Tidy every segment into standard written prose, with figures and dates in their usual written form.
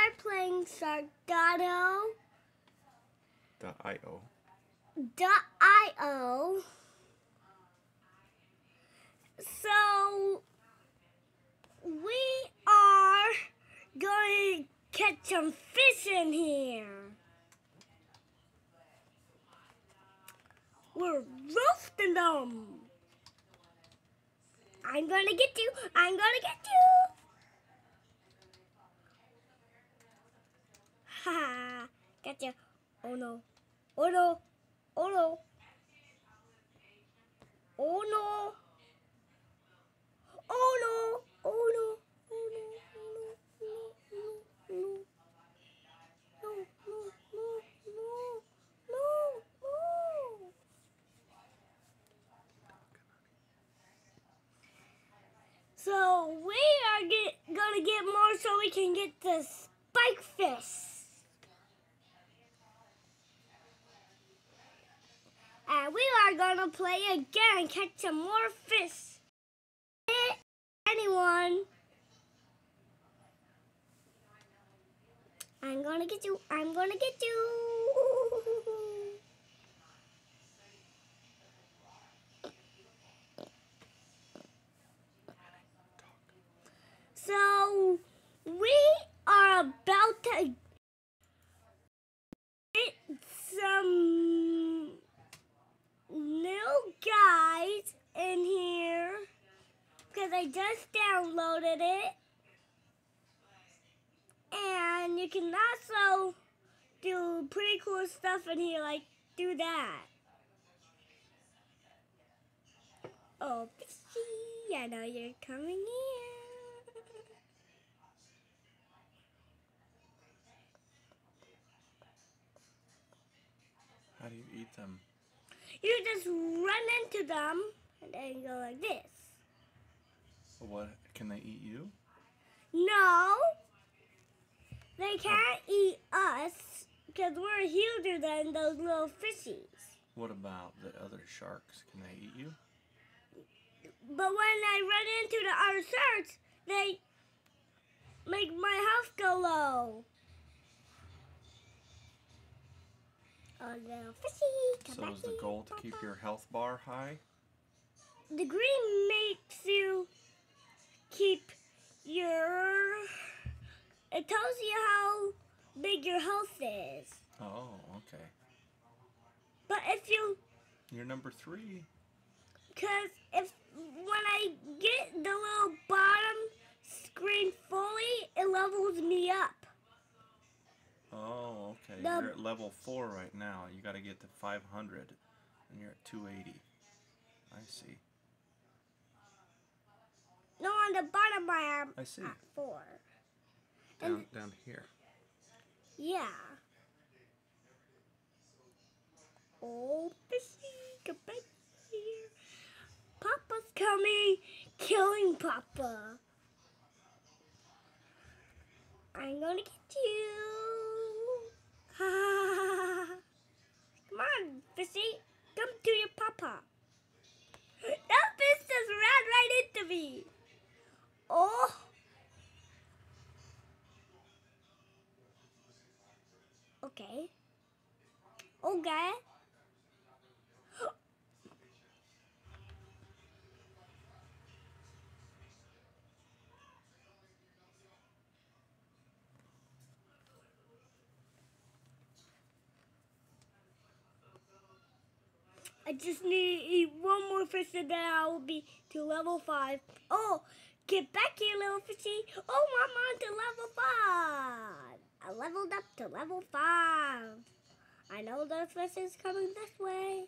are playing Sharkdotto.io. So we are going to catch some fish in here. We're roasting them. I'm gonna get you. I'm gonna get you. Ha! Gotcha. Oh no. Oh no. Oh no. Oh no. Oh no. Oh no. Oh no. No. No. No. No. No. No. No. So we are gonna get more so we can get the spike fish. And we are gonna play again and catch some more fish. Anyone? I'm gonna get you. I'm gonna get you. So we are about to get some new guys in here because I just downloaded it. And you can also do pretty cool stuff in here, like do that. Oh, fishy, I know you're coming here. How do you eat them? You just run into them and then go like this. What? Can they eat you? No, they can't eat us because we're huger than those little fishies. What about the other sharks? Can they eat you? But when I run into the other sharks, they make my health go low. Oh, little fishy, come So back is the here, goal to keep Papa. your health bar high? The green makes you keep your... It tells you how big your health is. Oh, okay. But if you... You're number 3. Because when I get the little bottom screen fully, it levels me up. Oh, okay. The- You're at level 4 right now. You got to get to 500, and you're at 280. I see. No, on the bottom I am I see. at 4. Down here. Yeah. Oh, fishy, come back here. Papa's coming, killing Papa. I'm gonna get you. Come on, fishy, come to your Papa. That fish just ran right into me. Oh. Okay. Okay. I just need to eat one more fish and then I will be to level 5. Oh, get back here, little fishy. Oh, I'm on to level 5. I leveled up to level 5. I know the fish is coming this way.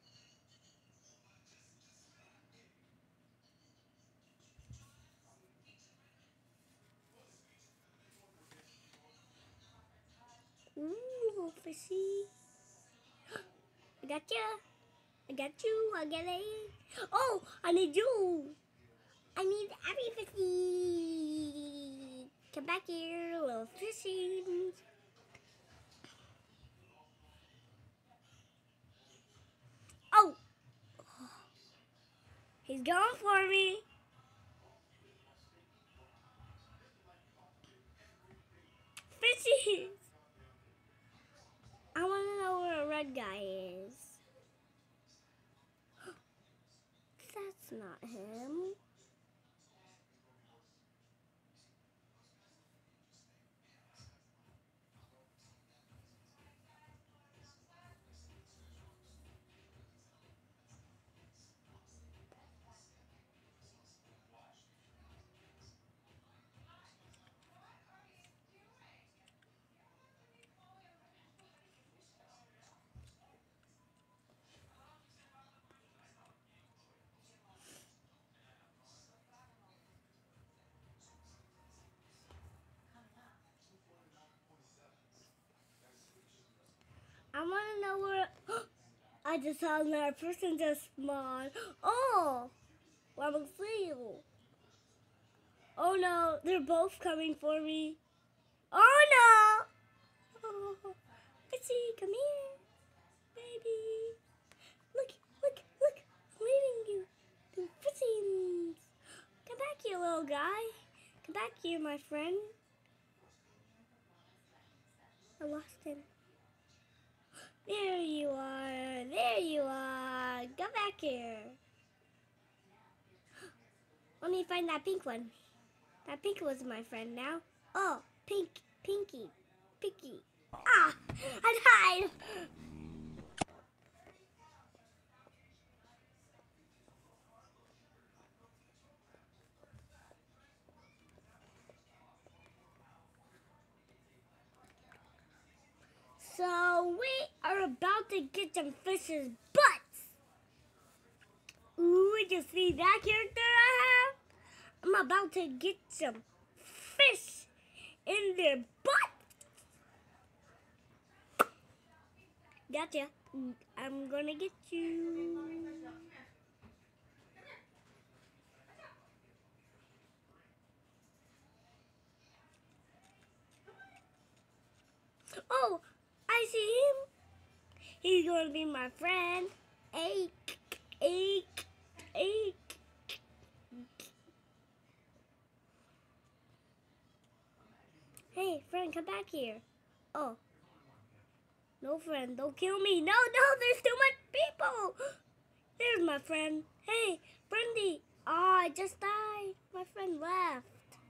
Ooh, fishy. I got you. I got you. I got it. Oh, I need you. I need every fishy. Come back here, little fishy. Oh, he's going for me. fishies. I want to know where a red guy is. That's not him. I want to know where. I just saw another person just spawn. Oh, level 3. Oh no, they're both coming for me. Oh no! Oh, Fitzy, come here, baby. Look, look, look! I'm leading you to Fitzy's. Come back here, little guy. Come back here, my friend. I lost him. There you are. There you are. Come back here. Let me find that pink one. That pink was my friend now. Oh, pink, pinky, pinky. Ah, I died. So we are about to get some fish's butts. Ooh, you see that character I have? I'm about to get some fish in their butt. Gotcha. I'm gonna get you. Oh, I see him. He's gonna be my friend. Ache, ache, ache. Hey, friend, come back here. Oh. No, friend, don't kill me. No, there's too much people. There's my friend. Hey, friendy. Oh, I just died. My friend left.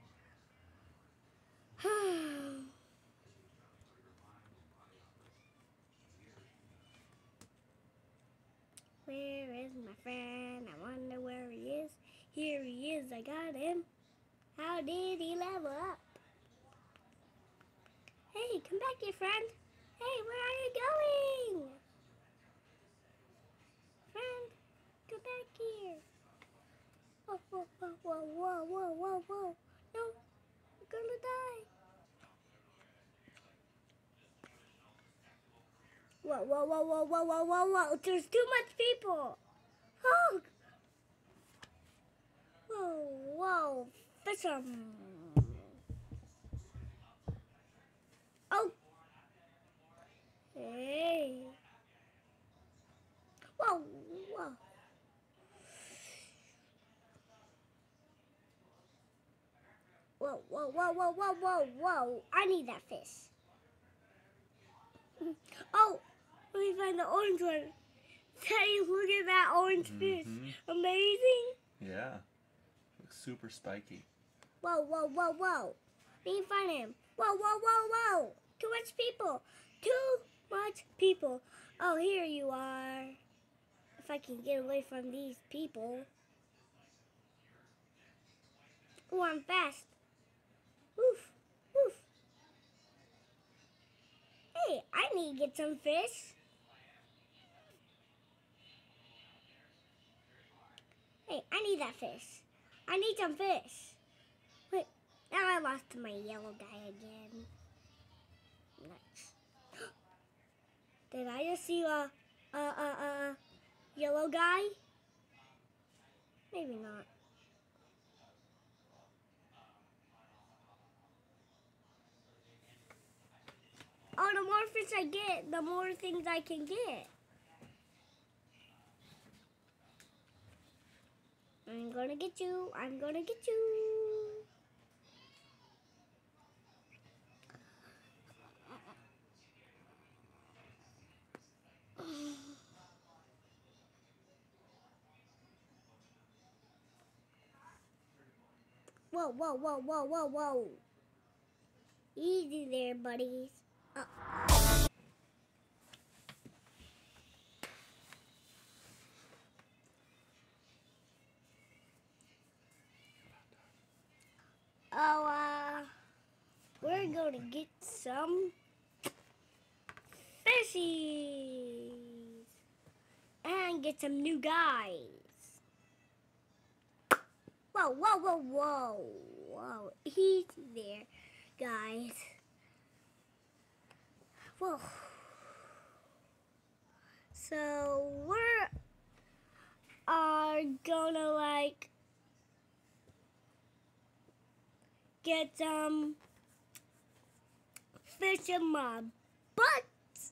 Where is my friend? I wonder where he is. Here he is. I got him. How did he level up? Hey, come back here, friend. Hey, where are you going? Friend, come back here. Whoa, whoa, whoa, whoa, whoa, whoa, whoa, whoa. No, I'm gonna die. Whoa, whoa, whoa, whoa, whoa, whoa, whoa, whoa. There's too much people. Oh. Whoa, whoa. Fish 'em. Oh. Hey. Whoa, whoa. Whoa, whoa, whoa, whoa, whoa, whoa, whoa. I need that fish. Oh, let me find the orange one. Hey, look at that orange fish. Amazing. Yeah. Looks super spiky. Whoa, whoa, whoa, whoa. Let me find him. Whoa, whoa, whoa, whoa. Too much people. Too much people. Oh, here you are. If I can get away from these people. Oh, I'm fast. Woof, woof. Hey, I need to get some fish. Hey, I need that fish. I need some fish. Wait, now I lost my yellow guy again. Nice. Did I just see a yellow guy? Maybe not. Oh, the more fish I get, the more things I can get. I'm gonna get you. I'm gonna get you. Whoa, whoa, whoa, whoa, whoa, whoa. Easy there, buddies. We're going to get some fishies and get some new guys. Whoa, whoa, whoa, whoa, whoa. Easy there, guys. Whoa. So we're gonna get some fish in my butt.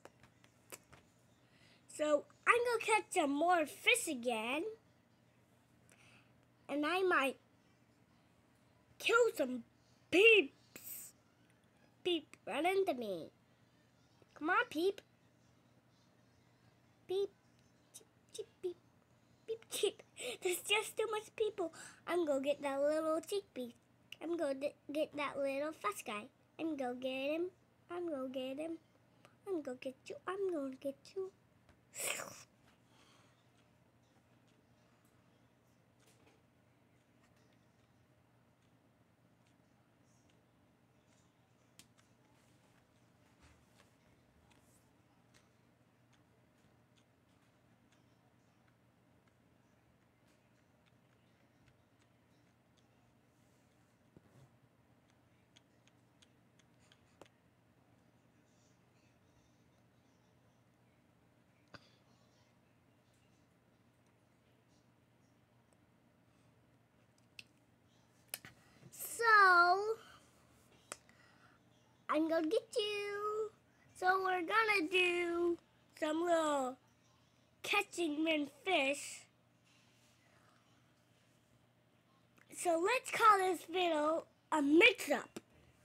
So I'm gonna catch some more fish again. And I might kill some peeps. Peep, run into me. Come on, peep. Peep, cheep, cheep, peep, peep, cheep. There's just too much people. I'm gonna get that little cheek beef. I'm gonna get that little fish guy. I'm gonna get him. I'm gonna get him. I'm gonna get you. I'm gonna get you. So, I'm gonna get you. So we're gonna do some little catching men fish. So let's call this video a mix-up.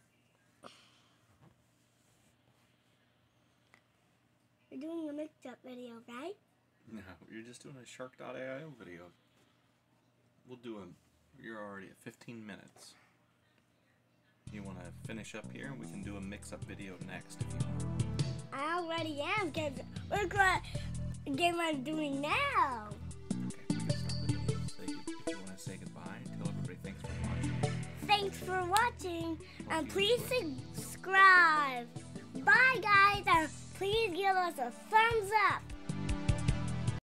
We're doing a mix-up video, right? No, you're just doing a Shark.io video. We'll do you're already at 15 minutes. You want to finish up here and we can do a mix-up video next if you want. I already am, because look what game I'm doing now. Okay, we can stop the video. If you want to say goodbye, tell everybody thanks for watching. Thanks for watching, and please subscribe. Bye, guys, and please give us a thumbs up.